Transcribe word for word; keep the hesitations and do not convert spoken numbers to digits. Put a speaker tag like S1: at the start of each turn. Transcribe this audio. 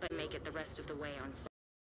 S1: but make it the rest of the way on foot.